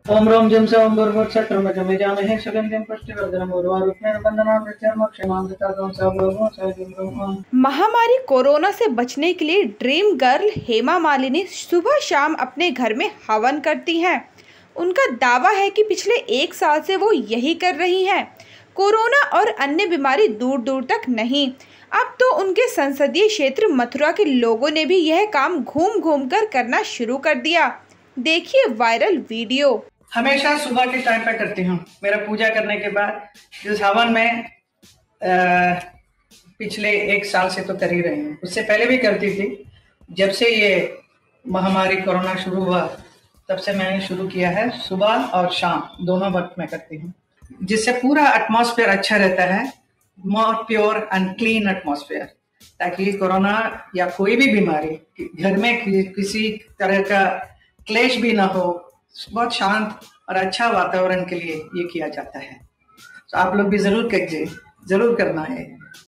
ओम रोम जम से ओम भूर्भुवः जामहे सुगन्धिं पुष्टिवर्धनम् उर्वारुक्मेण बन्धनान् मृत्युर्मोक्षमां गतागं सवरोगं सवितुं ओम। महामारी कोरोना से बचने के लिए ड्रीम गर्ल हेमा मालिनी सुबह शाम अपने घर में हवन करती हैं। उनका दावा है कि पिछले 1 साल से वो यही कर रही हैं। कोरोना और अन्य बीमारी दूर दूर तक नहीं, अब तो उनके संसदीय क्षेत्र मथुरा के लोगों ने भी यह काम घूम घूम कर करना शुरू कर दिया। देखिए वायरल वीडियो। हमेशा सुबह के टाइम पे करती हूँ। मेरा पूजा करने के बाद इस हवन में पिछले 1 साल से तो कर ही रही हूँ। उससे पहले भी करती थी। जब से ये महामारी कोरोना शुरू हुआ तब से मैंने शुरू किया है। सुबह और शाम दोनों वक्त में करती हूँ, जिससे पूरा एटमॉस्फेयर अच्छा रहता है, more pure and clean atmosphere, ताकि कोरोना या कोई भी बीमारी घर में किसी तरह का क्लेश भी ना हो। बहुत शांत और अच्छा वातावरण के लिए ये किया जाता है। तो आप लोग भी जरूर कीजिए, जरूर करना है।